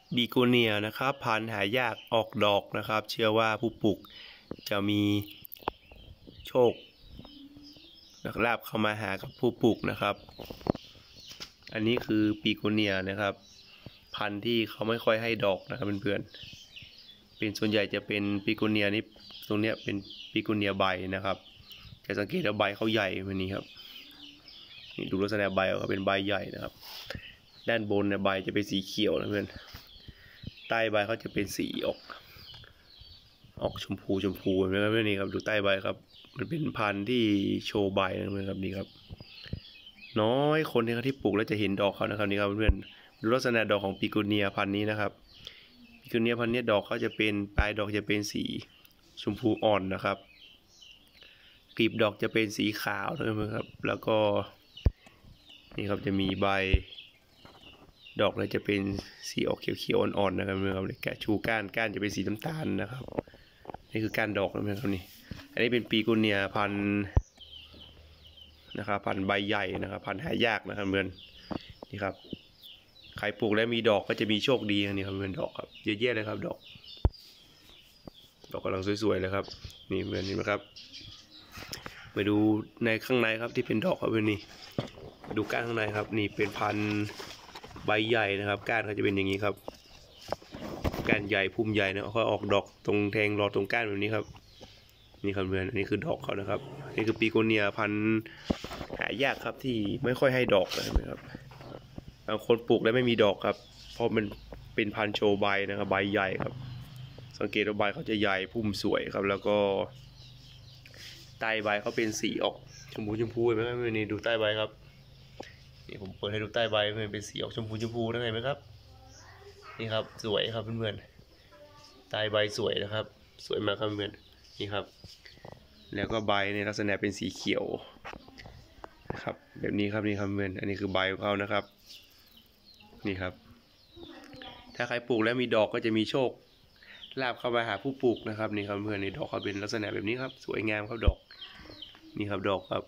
บิโกเนียนะครับพันธุ์หายากออกดอกนะครับเชื่อว่าผู้ปลูกจะมีโชคลาภเข้ามาหากับผู้ปลูกนะครับอันนี้คือบิโกเนียนะครับพันธุ์ที่เขาไม่ค่อยให้ดอกนะครับเพื่อนๆเป็นส่วนใหญ่จะเป็นบิโกเนียนี่ตรงเนี้ยเป็นบิโกเนียใบนะครับจะสังเกตว่าใบเขาใหญ่แบบนี้ครับนี่ดูลักษณะใบเขาเป็นใบใหญ่นะครับด้านบนเนี่ยใบจะเป็นสีเขียวนะเพื่อนใต้ใบเขาจะเป็นสีออกชมพูนะครับเพื่อนนี่ครับดูใต้ใบครับมันเป็นพันธุ์ที่โชว์ใบนะเพื่อนครับนี่ครับน้อยคนที่ปลูกแล้วจะเห็นดอกเขานะครับนี่ครับเพื่อนดูลักษณะดอกของบิโกเนียพันธุ์นี้นะครับบิโกเนียพันธุ์นี้ดอกเขาจะเป็นปลายดอกจะเป็นสีชมพูอ่อนนะครับกลีบดอกจะเป็นสีขาวนะครับแล้วก็นี่ครับจะมีใบดอกเลยจะเป็นสีออกเขียวๆอ่อนๆนะครับแกะชูก้านจะเป็นสีน้ำตาลนะครับนี่คือก้านดอกนะครับนี่อันนี้เป็นบิโกเนียพันธุ์นะครับพันธุ์ใบใหญ่นะครับพันธุ์หายากนะครับเพื่อนนี่ครับใครปลูกแล้วมีดอกก็จะมีโชคดีนี่ครับเพื่อนดอกครับเยอะแยะเลยครับดอกกำลังสวยๆเลยครับนี่เพื่อนนี่นะครับไปดูในข้างในครับที่เป็นดอกครับเพื่อนนี่ดูก้านข้างในครับนี่เป็นพันธุ์ใบใหญ่นะครับก้านเขาจะเป็นอย่างนี้ครับก้านใหญ่พุ่มใหญ่นะเขาออกดอกตรงแทงรอตรงก้านแบบนี้ครับนี่ครับเพื่อนอันนี้คือดอกเขานะครับนี่คือบิโกเนียพันธุ์หายากครับที่ไม่ค่อยให้ดอกนะครับบางคนปลูกแล้วไม่มีดอกครับเพราะมันเป็นพันธุ์โชว์ใบนะครับใบใหญ่ครับสังเกตว่าใบเขาจะใหญ่พุ่มสวยครับแล้วก็ใต้ใบเขาเป็นสีออกชมพูเห็นไหมครับนี่ดูใต้ใบครับนี่ผมเปิดให้ดูใต้ใบมันเป็นสีออกชมพูนั่นไงไหมครับนี่ครับสวยครับเพื่อนๆใต้ใบสวยนะครับสวยมากครับเพื่อนนี่ครับแล้วก็ใบในลักษณะเป็นสีเขียวนะครับแบบนี้ครับนี่ครับเพื่อนอันนี้คือใบของเขานะครับนี่ครับถ้าใครปลูกแล้วมีดอกก็จะมีโชคลาภเข้ามาหาผู้ปลูกนะครับนี่ครับเพื่อนในดอกเขาเป็นลักษณะแบบนี้ครับสวยงามครับดอกนี่ครับดอกครับ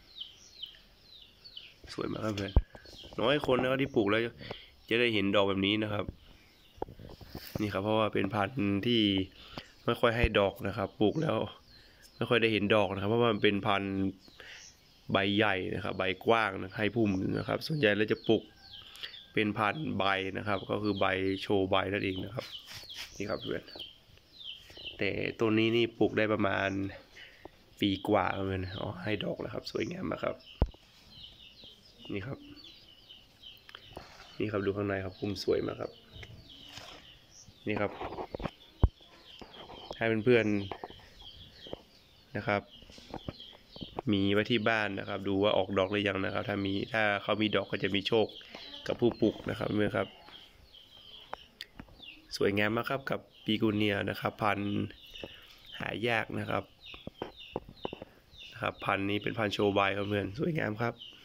สวยมากครับเพื่อนน้อยคนนะครับที่ปลูกแล้วจะได้เห็นดอกแบบนี้นะครับนี่ครับเพราะว่าเป็นพันธุ์ที่ไม่ค่อยให้ดอกนะครับปลูกแล้วไม่ค่อยได้เห็นดอกนะครับเพราะว่ามันเป็นพันธุ์ใบใหญ่นะครับใบกว้างนะให้พุ่มนะครับส่วนใหญ่เราจะปลูกเป็นพันธุ์ใบนะครับก็คือใบโชว์ใบนั่นเองนะครับนี่ครับเพื่อนแต่ต้นนี้นี่ปลูกได้ประมาณปีกว่าเพื่อนให้ดอกแล้วครับสวยงามมากครับนี่ครับดูข้างในครับพุ่มสวยมากครับนี่ครับให้เพื่อนๆนะครับมีไว้ที่บ้านนะครับดูว่าออกดอกหรือยังนะครับถ้าเขามีดอกก็จะมีโชคกับผู้ปลูกนะครับเพื่อนครับสวยงามมากครับกับบิโกเนียนะครับพันธุ์หายากนะครับพันธุ์นี้เป็นพันธุ์โชว์ใบครับเพื่อนสวยงามครับ